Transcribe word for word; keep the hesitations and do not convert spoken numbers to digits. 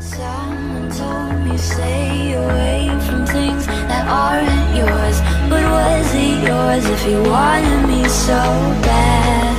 Someone told me stay away from things that aren't yours. But was it yours if you wanted me so bad?